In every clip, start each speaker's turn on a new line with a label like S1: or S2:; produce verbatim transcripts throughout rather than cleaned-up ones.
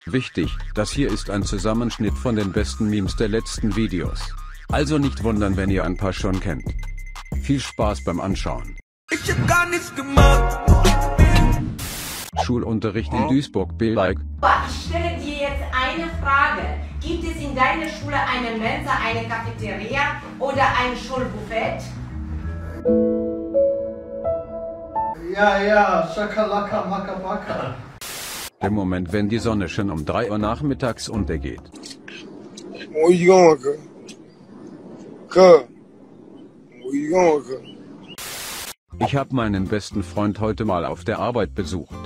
S1: Wichtig, das hier ist ein Zusammenschnitt von den besten Memes der letzten Videos. Also nicht wundern, wenn ihr ein paar schon kennt. Viel Spaß beim Anschauen.
S2: Ich hab gar nichts gemacht.
S1: Schulunterricht in Duisburg. Be-like.
S3: Ich stelle dir jetzt eine Frage. Gibt es in deiner Schule eine Mensa, eine Cafeteria oder ein Schulbuffet?
S4: Ja, ja, Shakalaka Makabaka.
S1: Der Moment, wenn die Sonne schon um drei Uhr nachmittags untergeht.
S5: Where you going, girl? Girl, where you going, girl?
S1: Ich habe meinen besten Freund heute mal auf der Arbeit besucht.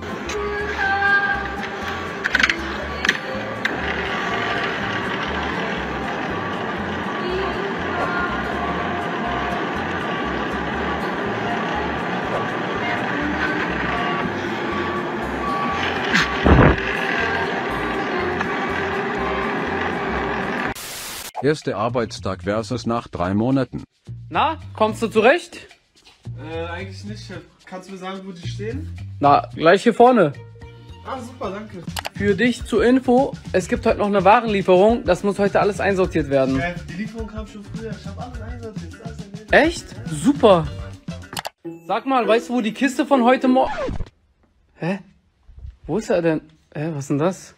S1: Erster Arbeitstag versus nach drei Monaten.
S6: Na, kommst du zurecht?
S4: Äh, eigentlich nicht. Kannst du mir sagen, wo die stehen?
S6: Na, gleich hier vorne.
S4: Ah, super, danke.
S6: Für dich zur Info, es gibt heute noch eine Warenlieferung, das muss heute alles einsortiert werden.
S4: Ja, die Lieferung kam schon früher, ich hab alles einsortiert. Alles erledigt.
S6: Echt? Super. Sag mal, weißt du, wo die Kiste von heute Morgen... Hä? Wo ist er denn? Hä, was ist denn das?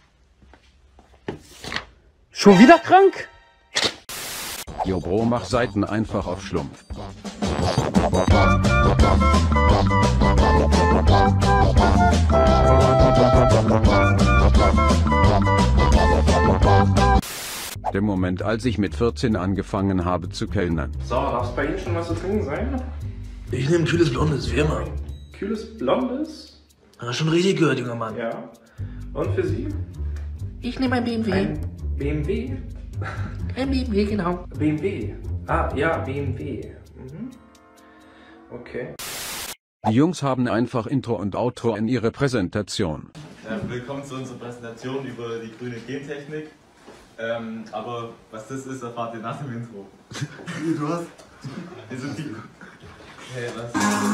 S6: Schon wieder krank?
S1: Jo Bro, mach Seiten einfach auf Schlumpf. Der Moment, als ich mit vierzehn angefangen habe zu kellnern.
S7: So, darf es bei Ihnen schon was zu trinken sein?
S8: Ich nehme ein kühles Blondes, wie immer.
S7: Kühles Blondes?
S8: Ja, schon richtig gehört, junger Mann.
S7: Ja. Und für Sie?
S8: Ich nehme ein B M W.
S7: Ein B M W?
S8: Ein B M W, genau.
S7: B M W. Ah, ja, B M W. Mhm. Okay.
S1: Die Jungs haben einfach Intro und Outro in ihre Präsentation.
S9: Ja, willkommen zu unserer Präsentation über die grüne Gentechnik. Ähm, aber was das ist, erfahrt ihr nach dem Intro.
S4: Du hast...
S9: Wir sind die... Hey, was?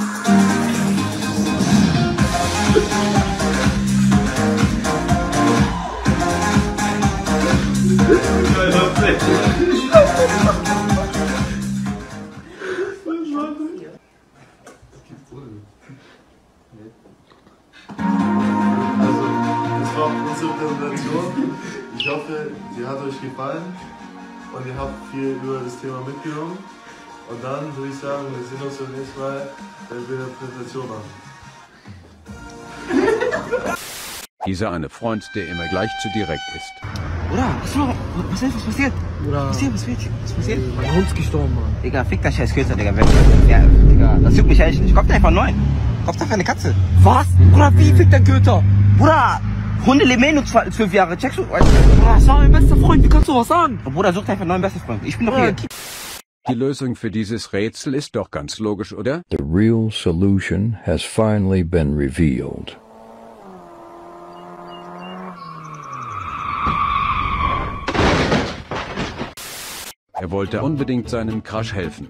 S4: Also, das war unsere Präsentation. Ich hoffe, sie hat euch gefallen und ihr habt viel über das Thema mitgenommen. Und dann würde ich sagen, wir sehen uns beim nächsten Mal, wenn wir eine Präsentation machen.
S1: Dieser eine Freund, der immer gleich zu direkt ist.
S10: Bruder, was, was ist, was passiert?
S8: Bruder,
S10: Was passiert, was passiert? Was passiert?
S8: mein Hund ist gestorben, Mann.
S10: Digga, fick das scheiß Kürzer, Digga. Ja, Digga, das juckt mich echt nicht. Kauf dir einfach einen neuen. Kauf dir einfach eine Katze. Was? Bruder, wie fickt dein Köter? Bruder, Hunde leben eh nur zwölf Jahre. Checkst du? Bruder, das war mein bester Freund. Wie kannst du was sagen? Bruder, such dir einfach einen neuen besten Freund. Ich bin doch hier.
S1: Die Lösung für dieses Rätsel ist doch ganz logisch, oder?
S11: The real solution has finally been revealed.
S1: Er wollte unbedingt seinem Crush helfen.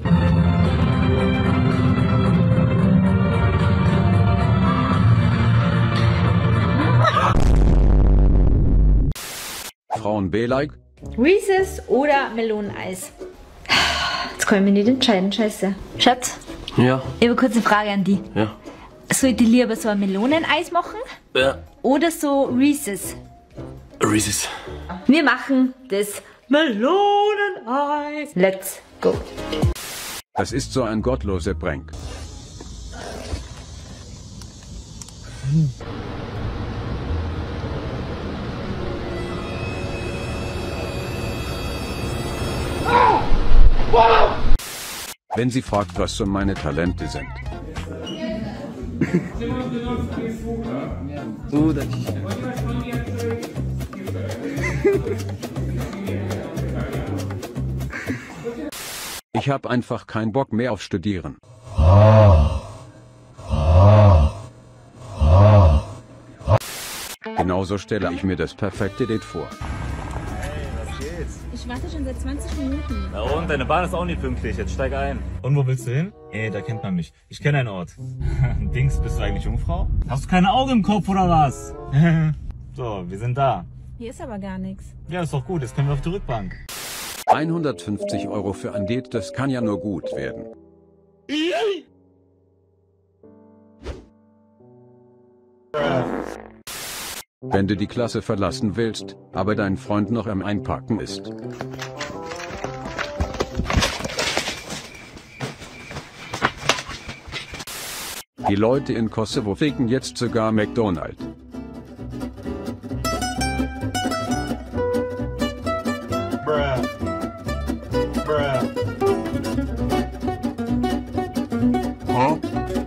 S1: Frauen be-like.
S12: Reese's oder Meloneneis? Jetzt können wir nicht entscheiden, scheiße. Schatz?
S8: Ja.
S12: Ich habe kurz eine Frage an dich.
S8: Ja.
S12: Sollte ich lieber so ein Meloneneis machen?
S8: Ja.
S12: Oder so Reese's?
S8: Reese's.
S12: Wir machen das Meloneneis. Let's go.
S1: Das ist so ein gottloser Prank. Wenn sie fragt, was so meine Talente sind.
S8: Bruder.
S1: Ich habe einfach keinen Bock mehr auf Studieren. Genauso stelle ich mir das perfekte Date vor.
S13: Ich warte schon seit zwanzig Minuten.
S14: Na und, deine Bahn ist auch nicht pünktlich, jetzt steig ein. Und wo willst du hin? Ey, da kennt man mich. Ich kenne einen Ort. Dings, bist du eigentlich Jungfrau? Hast du keine Augen im Kopf oder was? So, wir sind da.
S13: Hier ist aber gar nichts.
S14: Ja, ist doch gut, jetzt können wir auf die Rückbank.
S1: hundertfünfzig Euro für ein Date, das kann ja nur gut werden. Wenn du die Klasse verlassen willst, aber dein Freund noch am Einpacken ist. Die Leute in Kosovo ficken jetzt sogar McDonald's.
S14: Bruh. Bruh.
S1: Huh?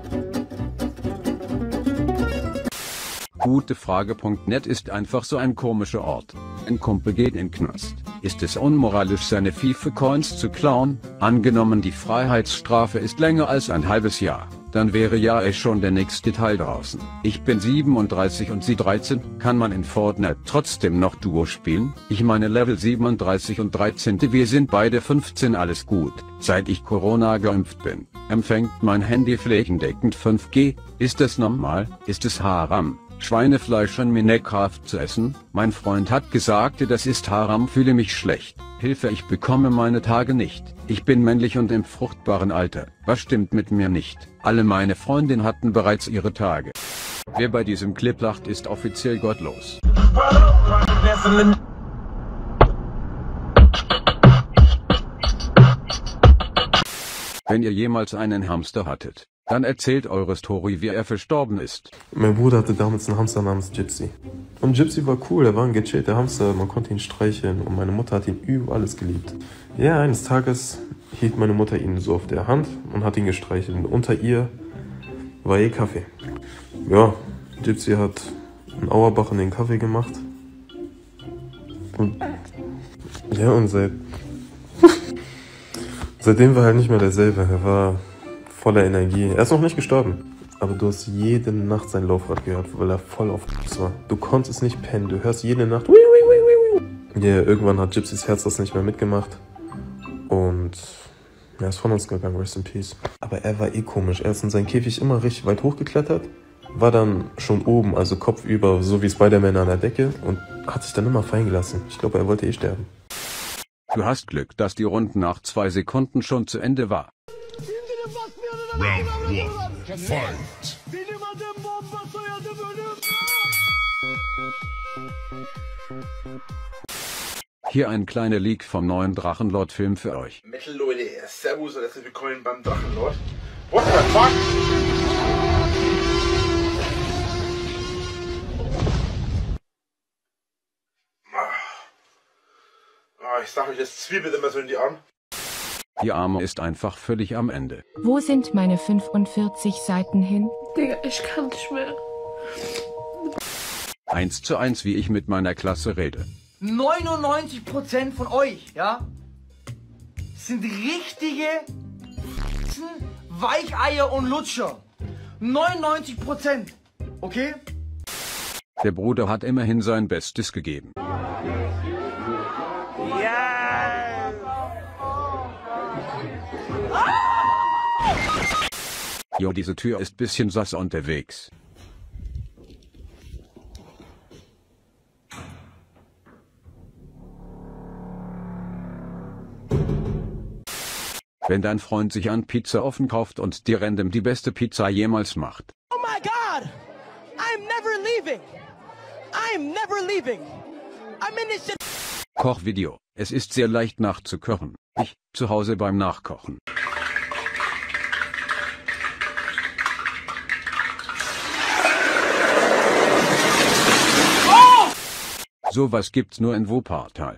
S1: Gutefrage.net ist einfach so ein komischer Ort. Ein Kumpel geht in den Knast. Ist es unmoralisch, seine FIFA-Coins zu klauen? Angenommen, die Freiheitsstrafe ist länger als ein halbes Jahr, dann wäre ja eh schon der nächste Teil draußen. Ich bin siebenunddreißig und sie dreizehn, kann man in Fortnite trotzdem noch Duo spielen? Ich meine Level siebenunddreißig und dreizehn, wir sind beide fünfzehn, alles gut. Seit ich Corona geimpft bin, empfängt mein Handy flächendeckend fünf G. Ist das normal? Ist es Haram, Schweinefleisch in Minecraft zu essen? Mein Freund hat gesagt, das ist Haram, fühle mich schlecht. Hilfe, ich bekomme meine Tage nicht. Ich bin männlich und im fruchtbaren Alter. Was stimmt mit mir nicht? Alle meine Freundinnen hatten bereits ihre Tage. Wer bei diesem Clip lacht, ist offiziell gottlos. Wenn ihr jemals einen Hamster hattet, dann erzählt eure Story, wie er verstorben ist.
S15: Mein Bruder hatte damals einen Hamster namens Gypsy. Und Gypsy war cool, er war ein gechillter Hamster, man konnte ihn streicheln und meine Mutter hat ihn über alles geliebt. Ja, eines Tages hielt meine Mutter ihn so auf der Hand und hat ihn gestreichelt und unter ihr war eh Kaffee. Ja, Gypsy hat einen Auerbach in den Kaffee gemacht. Und ja, und seit seitdem war er halt nicht mehr derselbe, er war voller Energie. Er ist noch nicht gestorben, aber du hast jede Nacht sein Laufrad gehört, weil er voll auf war. Du konntest nicht pennen, du hörst jede Nacht. Ja, yeah, irgendwann hat Gypsys Herz das nicht mehr mitgemacht und er ist von uns gegangen, rest in peace. Aber er war eh komisch, er ist in seinen Käfig immer richtig weit hochgeklettert, war dann schon oben, also kopfüber, so wie Spider-Man an der Decke und hat sich dann immer fallen gelassen. Ich glaube, er wollte eh sterben.
S1: Du hast Glück, dass die Runde nach zwei Sekunden schon zu Ende war.
S16: Round one, fight.
S1: Hier ein kleiner Leak vom neuen Drachenlord-Film für euch.
S17: Metal Leute, servus und herzlich willkommen beim Drachenlord. What the fuck? Ah, ich sag euch, das zwiebelt immer so in die Arme.
S1: Die Arme ist einfach völlig am Ende.
S18: Wo sind meine fünfundvierzig Seiten hin?
S19: Digga, ich kann nicht mehr.
S1: Eins zu eins, wie ich mit meiner Klasse rede.
S20: neunundneunzig Prozent von euch, ja, sind richtige Weicheier und Lutscher. neunundneunzig Prozent, okay?
S1: Der Bruder hat immerhin sein Bestes gegeben. Jo, diese Tür ist bisschen sass unterwegs. Wenn dein Freund sich an Pizza offen kauft und dir random die beste Pizza jemals macht.
S20: Oh my God! I'm never leaving! I'm never leaving! I'm in this shit!
S1: Kochvideo. Es ist sehr leicht nachzukochen. Ich, zu Hause beim Nachkochen. Sowas gibt's nur in Wuppertal.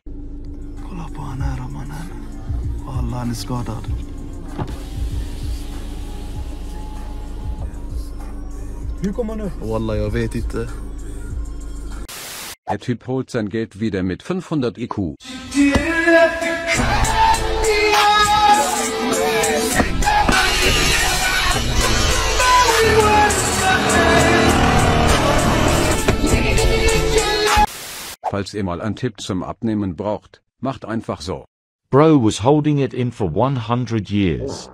S21: Wallah, jag vet inte.
S1: Der Typ holt sein Geld wieder mit fünfhundert I Q. Falls ihr mal einen Tipp zum Abnehmen braucht, macht einfach so.
S22: Bro was holding it in for one hundred years.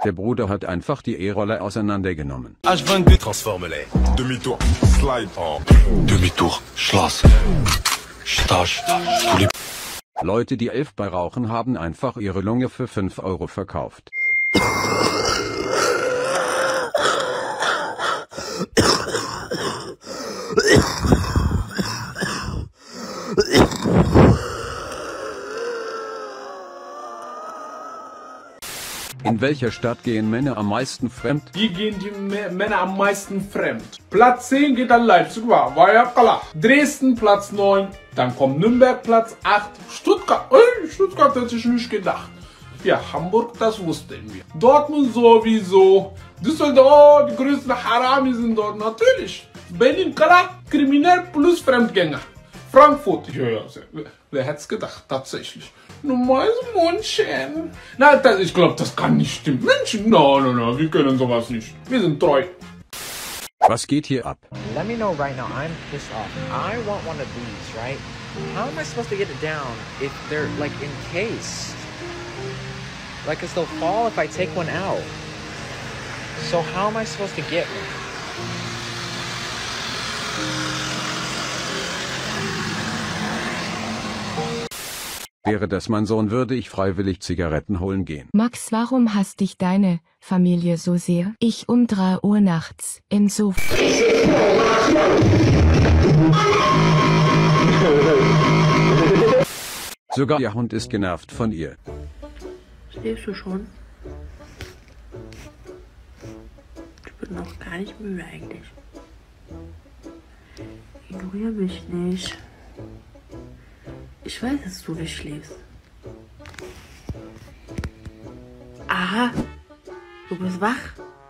S1: Der Bruder hat einfach die E-Rolle auseinandergenommen.
S16: Transforme-les. Demi-tour, slide en. Demi-tour, Schloss. Stage. Tous les...
S1: Leute, die elf bei rauchen, haben einfach ihre Lunge für fünf Euro verkauft. In welcher Stadt gehen Männer am meisten fremd?
S3: Wie gehen die M Männer am meisten fremd? Platz zehn geht an Leipzig, war, war ja klar. Dresden Platz neun, dann kommt Nürnberg Platz acht, Stuttgart, äh, Stuttgart hätte ich nicht gedacht. Ja, Hamburg, das wussten wir. Dortmund sowieso. Düsseldorf, die größten Harami sind dort, natürlich. Berlin, klar, kriminell plus Fremdgänger. Frankfurt, ja, ja, wer hätte es gedacht, tatsächlich. Normales Mundchen. Na, das, ich glaube, das kann nicht stimmen. Menschen, nein, nein, nein, wir können sowas nicht. Wir sind treu.
S1: Was geht hier ab?
S5: Let me know right now, I'm pissed off. I want one of these, right? How am I supposed to get it down if they're, like, encased? Like, cause they'll fall if I take one out. So how am I supposed to get one?
S1: Wäre das mein Sohn, würde ich freiwillig Zigaretten holen gehen.
S18: Max, warum hasst dich deine Familie so sehr? Ich um drei Uhr nachts im Sofa.
S1: Sogar ihr Hund ist genervt von ihr.
S6: Schläfst du schon? Ich bin noch gar nicht müde eigentlich. Ignoriere mich nicht. Ich weiß, dass du nicht schläfst. Aha, du bist wach.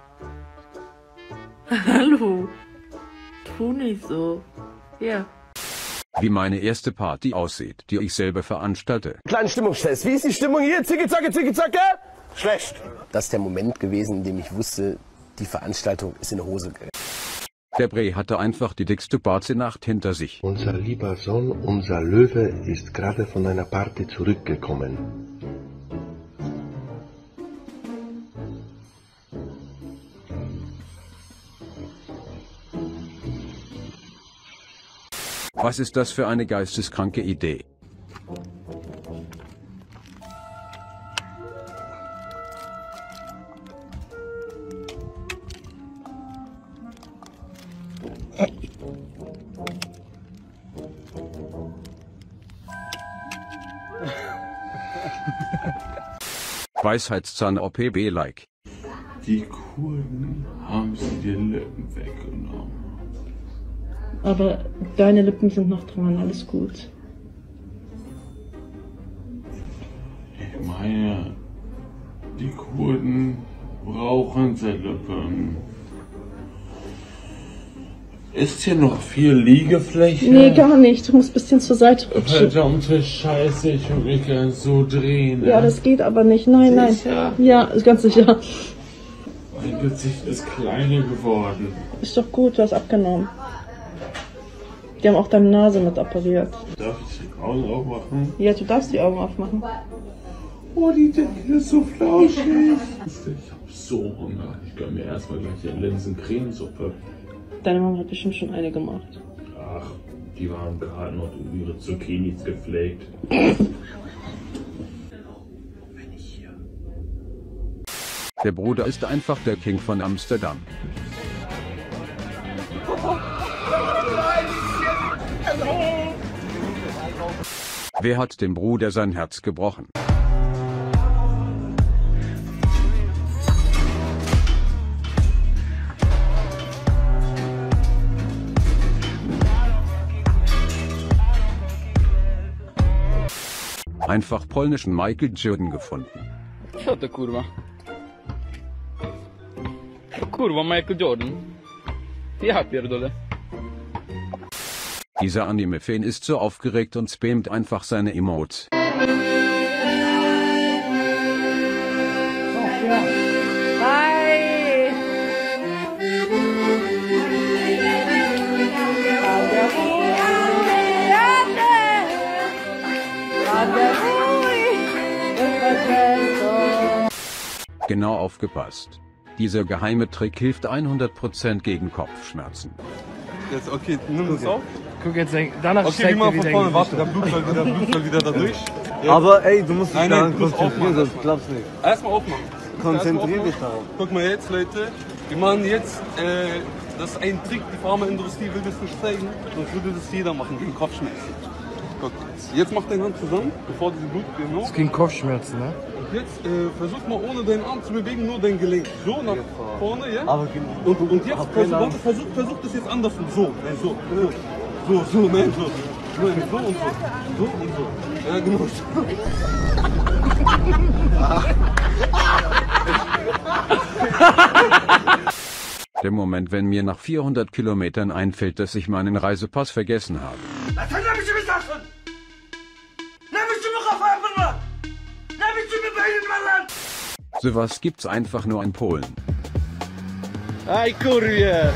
S6: Hallo, tu nicht so. Ja.
S1: Wie meine erste Party aussieht, die ich selber veranstalte.
S7: Kleinen Stimmungstest. Wie ist die Stimmung hier? Zicke, zacke, zicke, zacke. Schlecht. Das ist der Moment gewesen, in dem ich wusste, die Veranstaltung ist in die Hose gegangen.
S1: Der Bre hatte einfach die dickste Partynacht hinter sich.
S9: Unser lieber Sohn, unser Löwe, ist gerade von einer Party zurückgekommen.
S1: Was ist das für eine geisteskranke Idee? Weisheitszahn-O P B-like.
S3: Die Kurden haben sie die Lippen weggenommen.
S6: Aber deine Lippen sind noch dran, alles gut.
S3: Ich meine, die Kurden brauchen sie Lippen. Ist hier noch viel Liegefläche?
S6: Nee, gar nicht. Du musst ein bisschen zur Seite rutschen.
S3: Verdammte Scheiße, ich würde mich gern so drehen.
S6: Ja, das geht aber nicht. Nein, nein.
S3: Sicher?
S6: Ja, ist ganz sicher.
S3: Mein Gesicht ist kleiner geworden.
S6: Ist doch gut, du hast abgenommen. Die haben auch deine Nase mit operiert.
S3: Darf ich die Augen aufmachen?
S6: Ja, du darfst die Augen aufmachen.
S3: Oh, die Decke ist so flauschig. Ich hab so Hunger. Ich gönn mir erstmal gleich eine Linsencremesuppe.
S6: Deine Mama hat bestimmt schon eine gemacht.
S3: Ach, die waren gerade noch in ihre Zucchinis gepflegt.
S1: Der Bruder ist einfach der King von Amsterdam. Wer hat dem Bruder sein Herz gebrochen? Einfach polnischen Michael Jordan gefunden.
S10: Co to kurwa? Kurwa, Michael Jordan. Ja, pierdolę.
S1: Dieser Anime-Fan ist so aufgeregt und spammt einfach seine Emotes. Genau aufgepasst. Dieser geheime Trick hilft hundert Prozent gegen Kopfschmerzen.
S8: Jetzt, okay, nimm es auf.
S2: Guck jetzt, danach
S8: okay, wie mal von vorne, warte, der Blut soll wieder, Blut soll wieder da durch. Jetzt.
S4: Aber ey, du musst dich
S8: nein,
S4: daran
S8: nein, du musst
S4: konzentrieren,
S8: aufmachen.
S4: sonst klappt's nicht.
S8: Erstmal aufmachen.
S4: Konzentrier dich darauf.
S8: Guck mal jetzt, Leute, wir machen jetzt, äh, das ist ein Trick, die Pharmaindustrie will das nicht zeigen, sonst würde das jeder machen, gegen Kopfschmerzen. Guck, jetzt mach deine Hand zusammen, bevor diese Blut genau.
S2: Das ist gegen Kopfschmerzen, ne?
S8: Und jetzt äh, versuch mal ohne deinen Arm zu bewegen, nur dein Gelenk. So nach vorne, ja?
S4: Aber genau.
S8: Und, und jetzt versuch, warte, versuch, versuch das jetzt anders. So, nein, so, so, so, so, nein, so. Nein, so und so. So und so. Ja, genau.
S1: Der Moment, wenn mir nach vierhundert Kilometern einfällt, dass ich meinen Reisepass vergessen habe. Sowas gibt's einfach nur in Polen.
S23: Aj kurwie!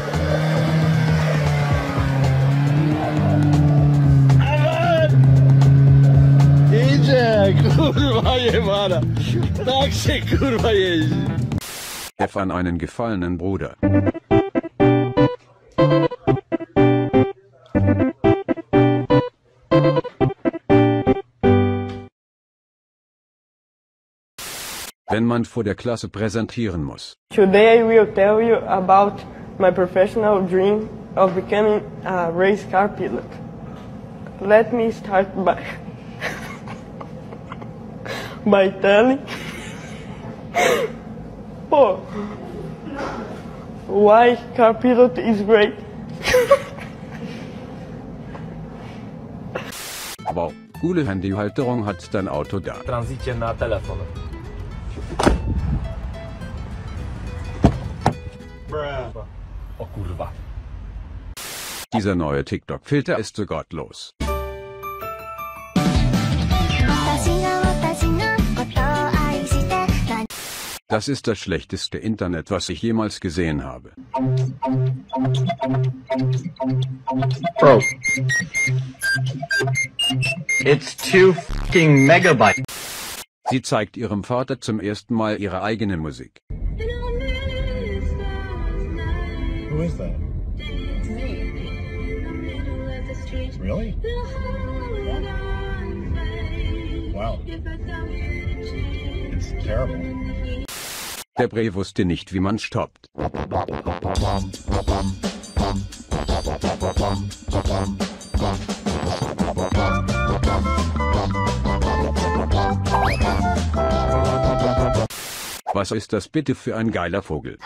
S23: Idzie, kurwa jebana! Tak się kurwa jeździ!
S1: F an einen gefallenen Bruder. Wenn man vor der Klasse präsentieren muss.
S6: Today I will tell you about my professional dream of becoming a race car pilot. Let me start by by telling oh, why car pilot is great.
S1: Wow, coole Handyhalterung hat dein Auto da.
S11: Tranzycie na telefon. O kurwa.
S1: Dieser neue TikTok-Filter ist so gottlos. Das ist das schlechteste Internet, was ich jemals gesehen habe.
S11: Bro. It's two fucking megabytes.
S1: Sie zeigt ihrem Vater zum ersten Mal ihre eigene Musik.
S11: Who is that?
S12: It's me.
S11: Really? Wow. It's terrible.
S1: Der Bre wusste nicht, wie man stoppt. Was ist das bitte für ein geiler Vogel?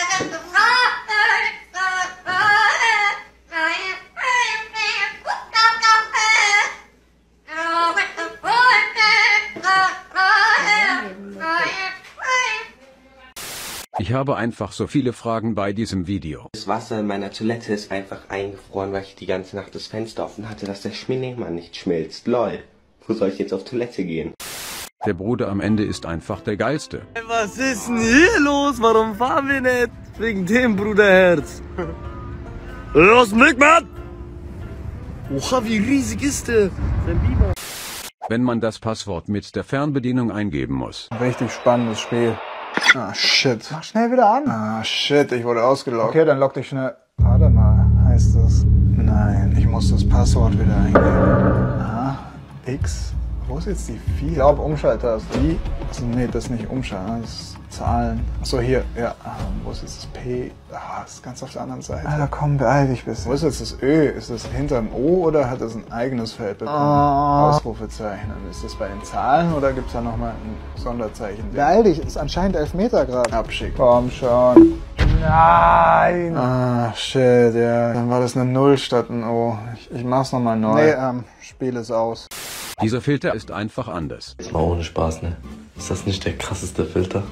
S1: Ich habe einfach so viele Fragen bei diesem Video.
S13: Das Wasser in meiner Toilette ist einfach eingefroren, weil ich die ganze Nacht das Fenster offen hatte, dass der Schmiermann nicht schmilzt. Lol. Wo soll ich jetzt auf Toilette gehen?
S1: Der Bruder am Ende ist einfach der geilste.
S4: Hey, was ist denn hier los? Warum fahren wir nicht? Wegen dem Bruderherz. Los, Blick, Mann! Oha, wie riesig ist der? Sein Biber.
S1: Wenn man das Passwort mit der Fernbedienung eingeben muss.
S14: Richtig spannendes Spiel. Ah, shit. Mach schnell wieder an. Ah, shit, ich wurde ausgeloggt. Okay, dann log dich schnell. Warte mal, heißt das? Nein, ich muss das Passwort wieder eingeben. Ah, X. Wo ist jetzt die vier? Ich glaube, Umschalttaste. Die? Also, nee, das ist nicht Umschalten, das ist Zahlen. Achso, hier, ja. Ah, wo ist jetzt das P? Ah, das ist ganz auf der anderen Seite. Alter, komm, beeil dich ein bisschen. Wo ist jetzt das Ö? Ist das hinter dem O oder hat das ein eigenes Feld bekommen? Oh. Ausrufezeichen. Ist das bei den Zahlen oder gibt es da nochmal ein Sonderzeichen? Beeil dich, ist anscheinend Elfmeter gerade. Abschicken. Komm schon. Nein! Ah, shit, ja. Dann war das eine Null statt ein O. Ich, ich mach's nochmal neu. Nee, ähm, Spiel ist aus.
S1: Dieser Filter ist einfach anders.
S13: Mal ohne Spaß, ne? Ist das nicht der krasseste Filter?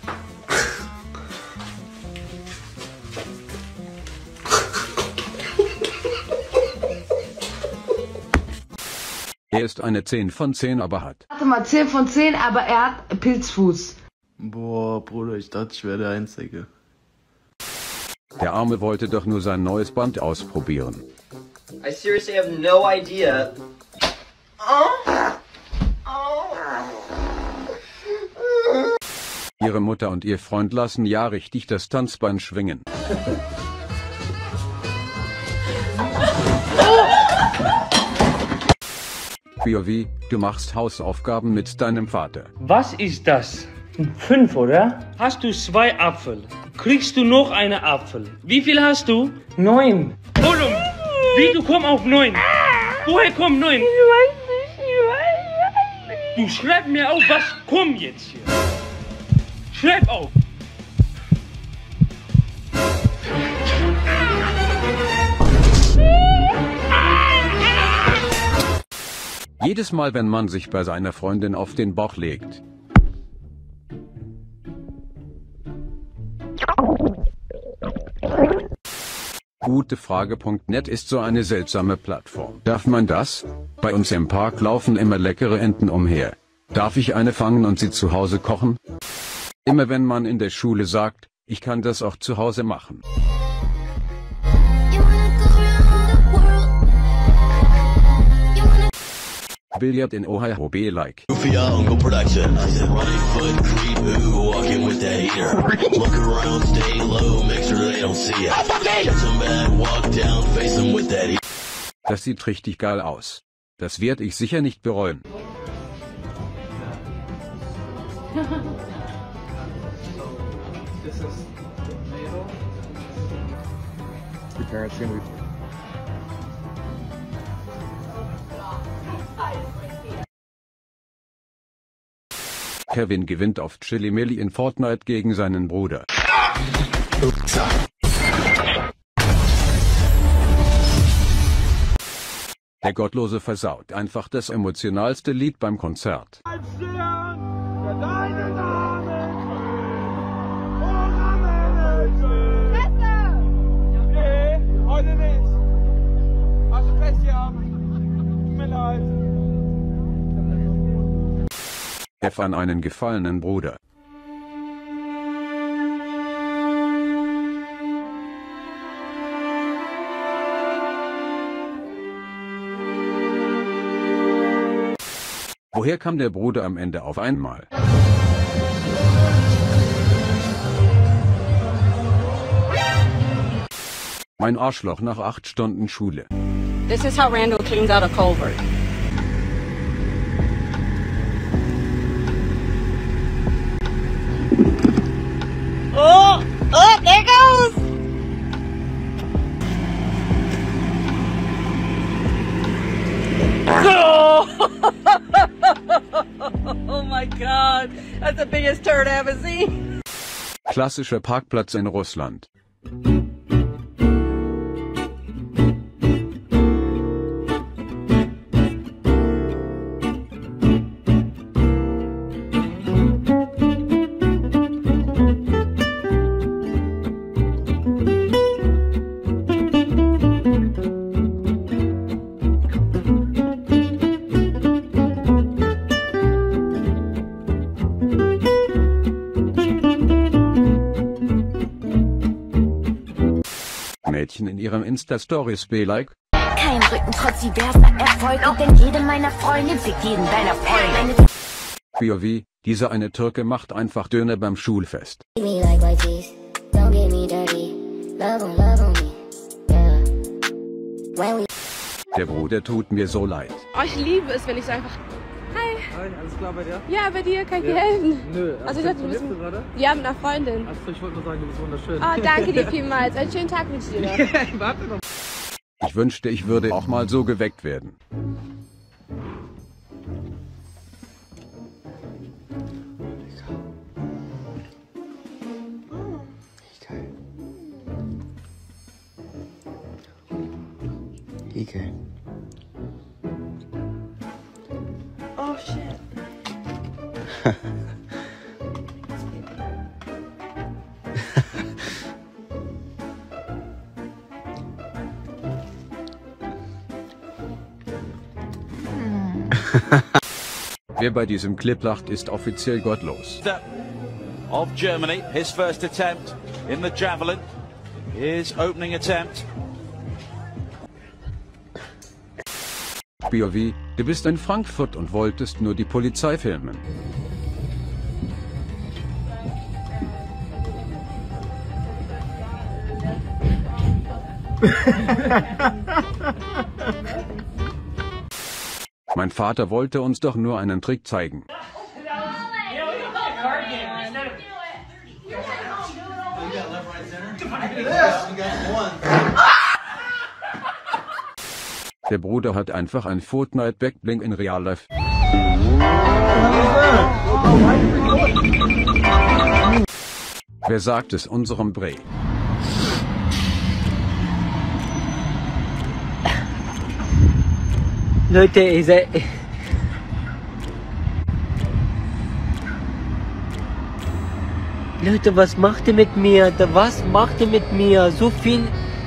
S1: Er ist eine zehn von zehn, aber hat.
S15: Warte mal, zehn von zehn, aber er hat Pilzfuß.
S4: Boah, Bruder, ich dachte, ich wäre der Einzige.
S1: Der Arme wollte doch nur sein neues Band ausprobieren.
S24: I seriously have no idea. Oh. Oh.
S1: Ihre Mutter und ihr Freund lassen ja richtig das Tanzbein schwingen. P O V, du machst Hausaufgaben mit deinem Vater.
S12: Was ist das? Fünf, oder? Hast du zwei Apfel? Kriegst du noch einen Apfel? Wie viel hast du? Neun. Gollum, wie du kommst auf neun? Woher kommt neun? Ich weiß nicht, ich weiß nicht. Du schreib mir auf, was kommt jetzt hier. Schreib auf.
S1: Jedes Mal, wenn man sich bei seiner Freundin auf den Bauch legt. Gutefrage punkt net ist so eine seltsame Plattform. Darf man das? Bei uns im Park laufen immer leckere Enten umher. Darf ich eine fangen und sie zu Hause kochen? Immer wenn man in der Schule sagt, ich kann das auch zu Hause machen. Billard in Ohio be like.
S17: Uncle Production. Foot creep, ooh, walking with that heater. Look around, stay low, make sure they don't see it. Get some bad, walk down, face them with that heater.
S1: Das sieht richtig geil aus. Das werde ich sicher nicht bereuen.
S19: Your parents gonna be.
S1: Kevin gewinnt auf Chili Milli in Fortnite gegen seinen Bruder. Der Gottlose versaut einfach das emotionalste Lied beim Konzert.
S20: Heute nicht. Hast du Pech gehabt? Tut mir leid.
S1: F an einen gefallenen Bruder. Woher kam der Bruder am Ende auf einmal? Mein Arschloch nach acht Stunden Schule.
S22: This is how Randall cleans out a culvert. Oh, oh, there goes. Oh my God, that's the biggest turd I ever seen.
S1: Klassischer Parkplatz in Russland. Mädchen in ihrem Insta-Stories be like.
S25: Kein Rücken trotz diverser Erfolge, denn jede meiner Freunde fickt jeden deiner Freunde.
S1: P O V, dieser eine Türke macht einfach Döner beim Schulfest. Der Bruder tut mir so leid.
S26: Oh, ich liebe es, wenn ich so einfach... Hi.
S20: Hi, alles klar bei dir?
S26: Ja, bei dir kann ich dir
S20: Ja.
S26: helfen.
S20: Nö,
S26: Also ich dachte, du bist...
S20: du gerade?
S26: Ja, mit einer Freundin.
S20: Achso, ich wollte nur sagen, du bist wunderschön.
S26: Oh, danke dir vielmals. Einen schönen Tag wünsche ich dir noch.
S20: Warte noch.
S1: Ich wünschte, ich würde auch mal so geweckt werden.
S13: Ekel.
S26: Oh, shit.
S1: Wer bei diesem Clip lacht, ist offiziell gottlos.
S27: Of Germany, his first attempt in the javelin, his opening attempt.
S1: P O V, du bist in Frankfurt und wolltest nur die Polizei filmen. Mein Vater wollte uns doch nur einen Trick zeigen. Der Bruder hat einfach ein Fortnite Backbling in Real Life. Wer sagt es unserem Bre?
S3: Leute, ihr seid... Leute, was macht ihr mit mir? Was macht ihr mit mir? So viel...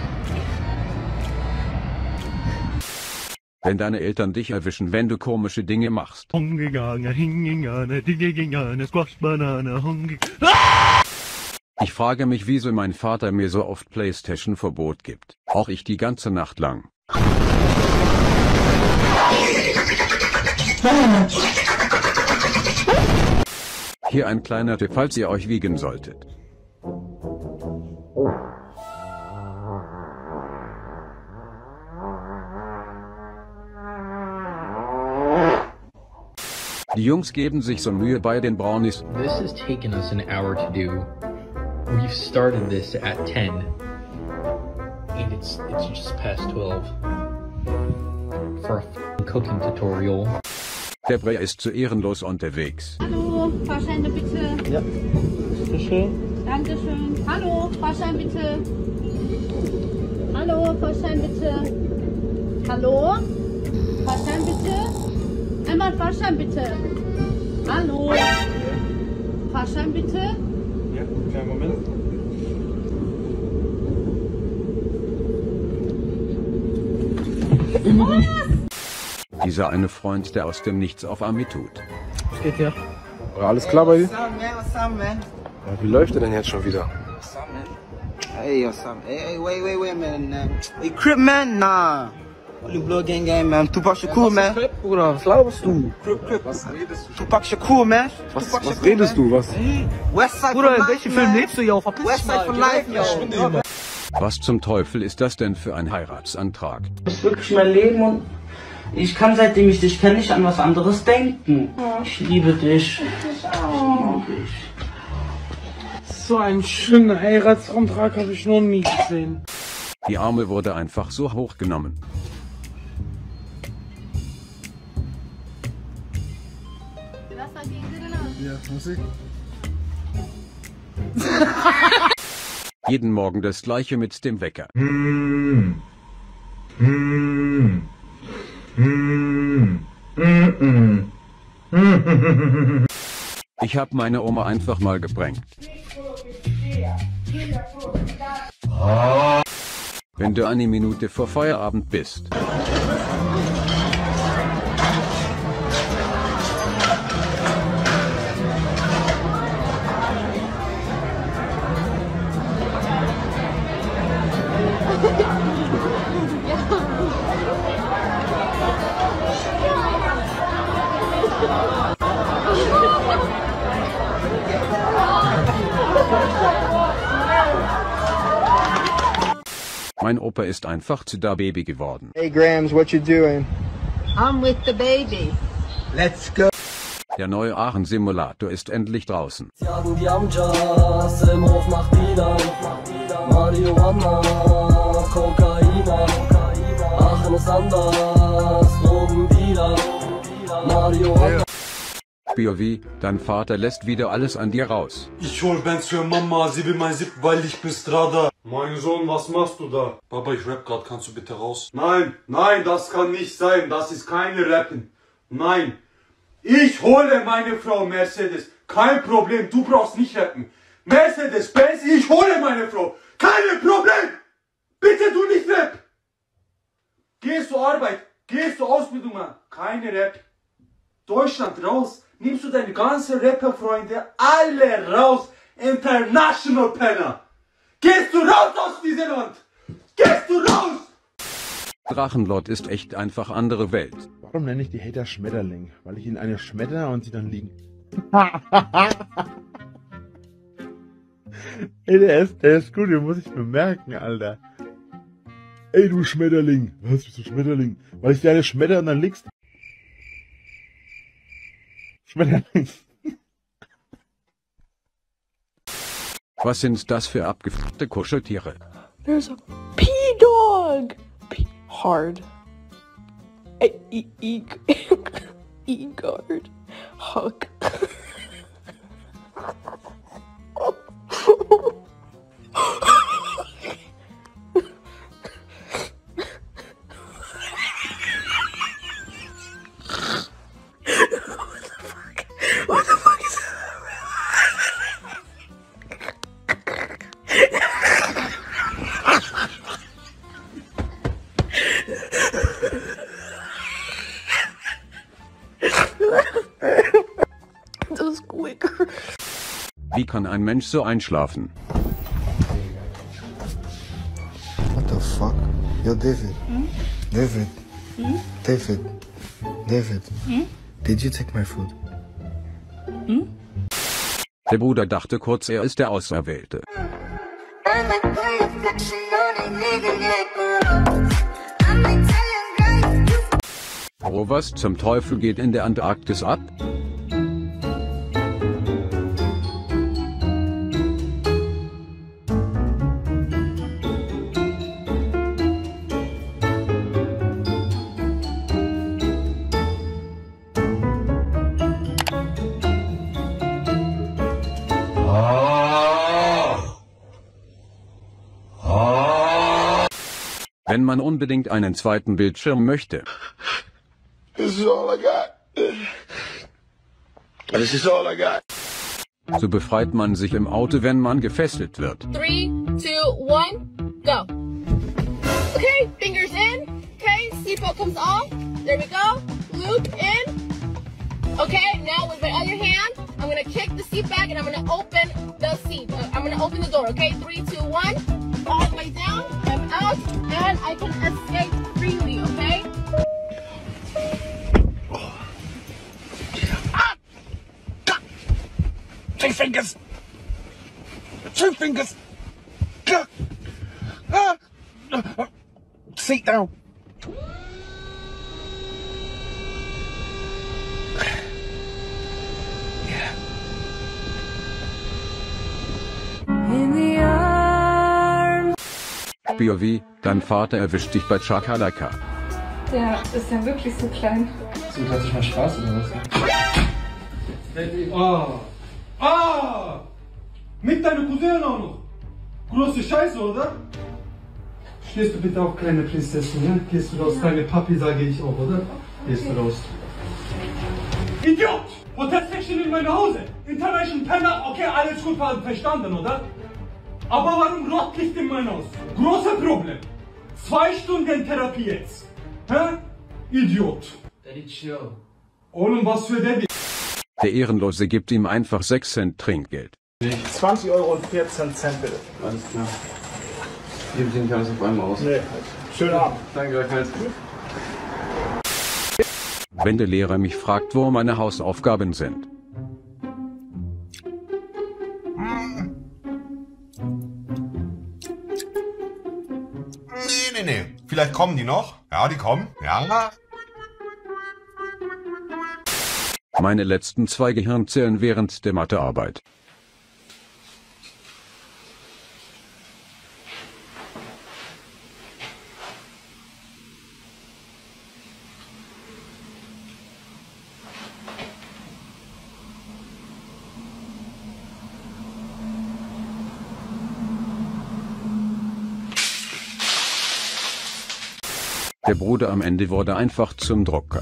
S1: Wenn deine Eltern dich erwischen, wenn du komische Dinge machst. Ich frage mich, wieso mein Vater mir so oft PlayStation-Verbot gibt. Auch ich die ganze Nacht lang. Hier ein kleiner Tipp, falls ihr euch wiegen solltet. Die Jungs geben sich so Mühe bei den Brownies.
S5: This has taken us an hour to do. We've started this at ten. And it's it's just past twelve. For a cooking tutorial.
S1: Der Bre ist zu ehrenlos unterwegs.
S22: Hallo, Fahrscheine bitte.
S2: Ja. Bitteschön.
S22: Dankeschön. Hallo, Fahrschein bitte. Hallo, Fahrschein bitte. Hallo? Fahrschein bitte? Einmal Fahrschein bitte. Hallo? Fahrschein bitte?
S2: Ja, kleinen Moment.
S1: Dieser eine Freund, der aus dem Nichts auf Ami tut.
S2: Was geht hier?
S19: War alles klar bei dir?
S7: What's up, man? What's up, man?
S19: Ja, wie läuft der denn jetzt schon wieder?
S7: What's up, man? Hey, what's up? Hey, hey, wait, wait, wait a minute, man. Hey, Crip, man? Nah. Only Blood Gang Gang, man. Tupac Shakur, man.
S19: Crip, Bruder, was laberst du?
S7: Crip, Crip. Was redest du? Tupac Shakur, man.
S19: Was,
S7: Tupac
S19: was
S7: Shakur,
S19: redest
S7: man.
S19: du? Was?
S7: Westside
S2: Bruder,
S7: for
S2: in
S7: life,
S2: welchem Film
S7: man.
S2: lebst du, yo? Verpiss dich
S7: Westside
S2: mal.
S7: for
S2: Geh
S7: life,
S2: weg,
S7: yo.
S2: yo.
S1: Was zum Teufel ist das denn für ein Heiratsantrag?
S3: Das ist wirklich mein Leben und ich kann, seitdem ich dich kenne, nicht an was anderes denken. Ich liebe dich. Ich liebe dich.
S12: So einen schönen Heiratsantrag habe ich noch nie gesehen.
S1: Die Arme wurde einfach so hochgenommen.
S19: Ja, Musik.
S1: Jeden Morgen das gleiche mit dem Wecker.
S11: Mm. Mm. Mm. Mm. Mm.
S1: Ich hab meine Oma einfach mal geprankt. Wenn du eine Minute vor Feierabend bist. Mein Opa ist einfach zu da Baby geworden.
S19: Hey Grams, what you doing?
S22: I'm with the baby.
S19: Let's go.
S1: Der neue Aachen-Simulator ist endlich draußen.
S9: Sie haben die Amjas im Hof nach Dealern. Marihuana, Kokaina. Aachen ist anders, Drogendealer. Marihuana.
S1: P O V, dein Vater lässt wieder alles an dir raus.
S16: Ich hol Bands für Mama, sie will mein Sieb, weil ich bin Strada. Mein Sohn, was machst du da? Papa, ich rap grad, kannst du bitte raus? Nein, nein, das kann nicht sein, das ist keine Rappen. Nein, ich hole meine Frau Mercedes, kein Problem, du brauchst nicht rappen. Mercedes, Benz, ich hole meine Frau, kein Problem. Bitte du nicht Rap. Gehst du Arbeit, gehst du Ausbildung an, keine Rap. Deutschland raus. Nimmst du deine ganzen Rapper-Freunde alle raus? International Penner! Gehst du raus aus diesem Land! Gehst du raus!
S1: Drachenlord ist echt einfach andere Welt.
S19: Warum nenne ich die Hater Schmetterling? Weil ich ihnen eine schmetter und sie dann liegen. Ey, der ist, der ist gut, den muss ich bemerken, Alter. Ey, du Schmetterling. Was bist du Schmetterling? Weil ich dir eine Schmetter und dann liegst. Schmetterling.
S1: Was sind das für abgefuckte Kuscheltiere?
S6: There's a P-Dog. P hard. E e e e guard. Hug.
S1: Wie kann ein Mensch so einschlafen?
S8: What the fuck? Yo, David.
S6: Hmm?
S8: David.
S6: Hmm?
S8: David. David.
S6: Hmm?
S8: Did you take my food?
S6: Hmm?
S1: Der Bruder dachte kurz, er ist der Auserwählte. Oh, was zum Teufel geht in der Antarktis ab? Wenn man unbedingt einen zweiten Bildschirm möchte.
S8: This is all I got. This is all I got.
S1: So befreit man sich im Auto, wenn man gefesselt wird.
S26: Three, two, one, go. Okay, fingers in. Okay, seatbelt comes off. There we go. Loop in. Okay, now with my other hand, I'm gonna kick the seat back and I'm gonna open the seat. Uh, I'm gonna open the door. Okay, three, two, one. All the way down. I'm out, and I can escape freely. Okay.
S8: Two fingers. Two fingers. Ah. Seat down.
S1: P O V, dein Vater erwischt dich bei Chakalaka.
S6: Der ist ja wirklich so klein.
S10: So, hat sich mal Spaß oder was? Ah! Ah! Mit deiner Cousine auch noch! Große Scheiße, oder? Stehst du bitte auf, kleine Prinzessin, ne? Gehst du raus, deine Papi, sage ich auch, oder? Gehst du raus. Idiot! Hotelsection in mein Hause! International Penner, okay, alles gut verstanden, oder? Aber warum Rotlicht in mein Haus? Großes Problem! Zwei Stunden Therapie jetzt! Hä? Idiot! Daddy, chill. Und was für Daddy?
S1: Der Ehrenlose gibt ihm einfach sechs Cent Trinkgeld.
S8: zwanzig Euro und vierzehn Cent bitte.
S10: Alles klar. Geben Sie nicht alles auf einmal aus.
S8: Nee. Schönen Abend.
S10: Danke, Herr
S1: Wenn der Lehrer mich fragt, wo meine Hausaufgaben sind.
S14: Nee, nee, nee. Vielleicht kommen die noch. Ja, die kommen. Ja.
S1: Meine letzten zwei Gehirnzellen während der Mathearbeit. Der Bruder am Ende wurde einfach zum Drucker.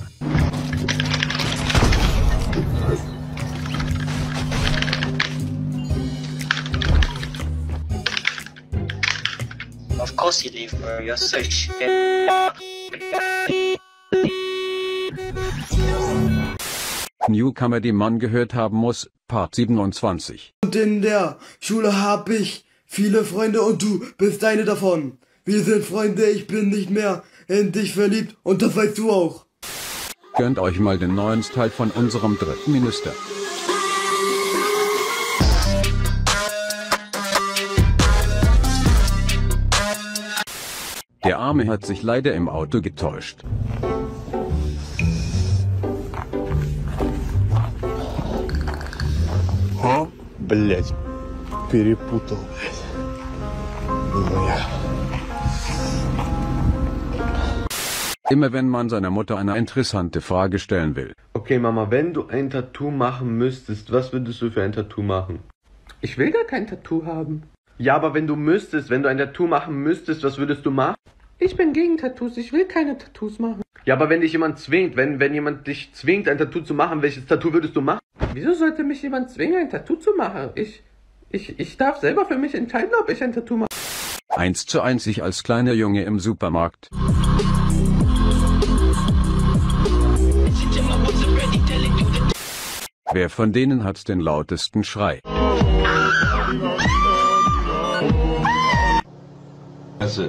S18: Of course you leave, bro. You're so shit.
S1: Newcomer, die man gehört haben muss, Part siebenundzwanzig.
S21: Und in der Schule hab ich viele Freunde und du bist eine davon. Wir sind Freunde, ich bin nicht mehr in dich verliebt und das weißt du auch.
S1: Gönnt euch mal den neuen Style von unserem dritten Minister. Der Arme hat sich leider im Auto getäuscht.
S19: Блять, перепутал. Ну, ja.
S1: Immer wenn man seiner Mutter eine interessante Frage stellen will.
S13: Okay, Mama, wenn du ein Tattoo machen müsstest, was würdest du für ein Tattoo machen? Ich will gar kein Tattoo haben. Ja, aber wenn du müsstest, wenn du ein Tattoo machen müsstest, was würdest du machen? Ich bin gegen Tattoos, ich will keine Tattoos machen. Ja, aber wenn dich jemand zwingt, wenn, wenn jemand dich zwingt, ein Tattoo zu machen, welches Tattoo würdest du machen? Wieso sollte mich jemand zwingen, ein Tattoo zu machen? Ich, ich, ich darf selber für mich entscheiden, ob ich ein Tattoo mache.
S1: Eins zu eins ich als kleiner Junge im Supermarkt. Wer von denen hat den lautesten Schrei?
S13: Also.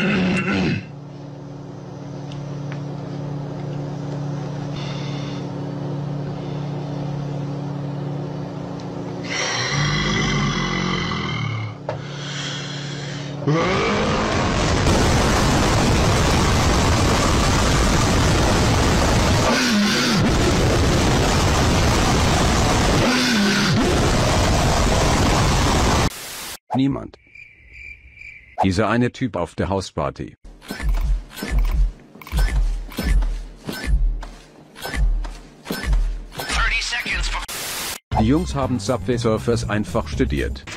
S1: Niemand. Dieser eine Typ auf der Hausparty. Die Jungs haben Subway Surfers einfach studiert.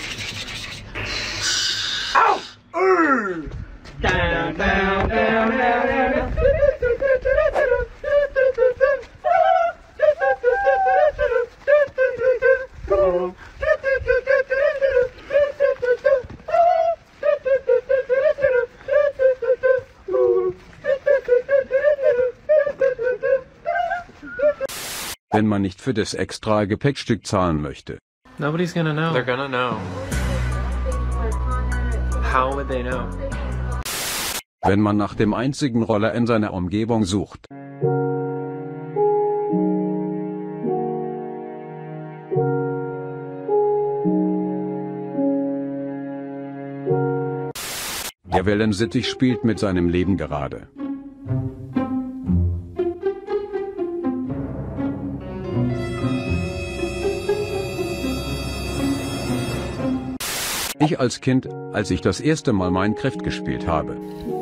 S9: Down, down, down, down.
S1: Wenn man nicht für das extra Gepäckstück zahlen möchte.
S4: Nobody's gonna know. They're gonna know. How would they know?
S1: Wenn man nach dem einzigen Roller in seiner Umgebung sucht. Der Wellensittich spielt mit seinem Leben gerade. Ich als Kind, als ich das erste Mal Minecraft gespielt habe.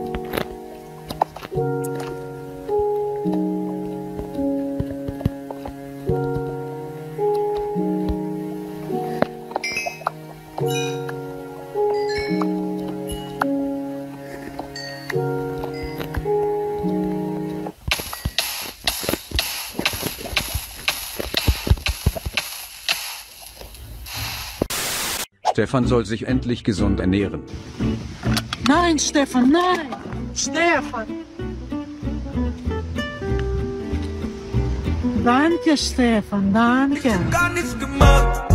S1: Stefan soll sich endlich gesund ernähren.
S15: Nein, Stefan, nein! Stefan! Danke, Stefan, danke!
S9: Gar nichts gemacht.